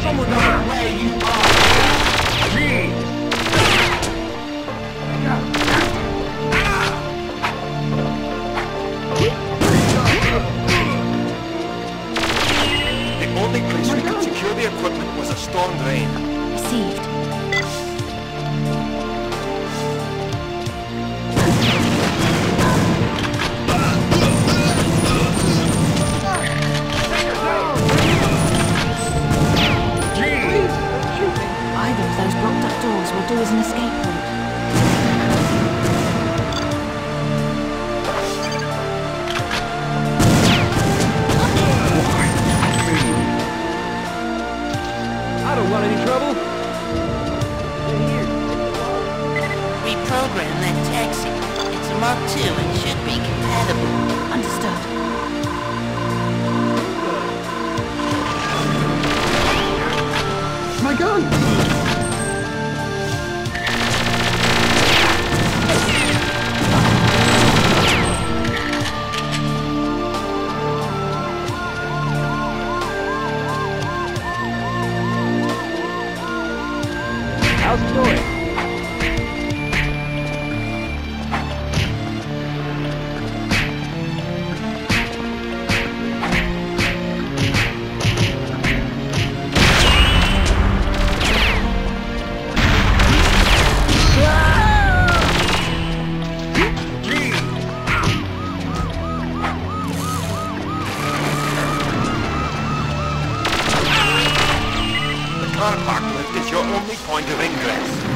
Someone know where you are. The only place we could secure the equipment was a storm drain. Received. Either of those blocked up doors will do as an escape route. I don't want any trouble. Reprogram that taxi. It's a Mark II and should be compatible. Understood. My gun! How's it going? The car park lift is your only point of ingress.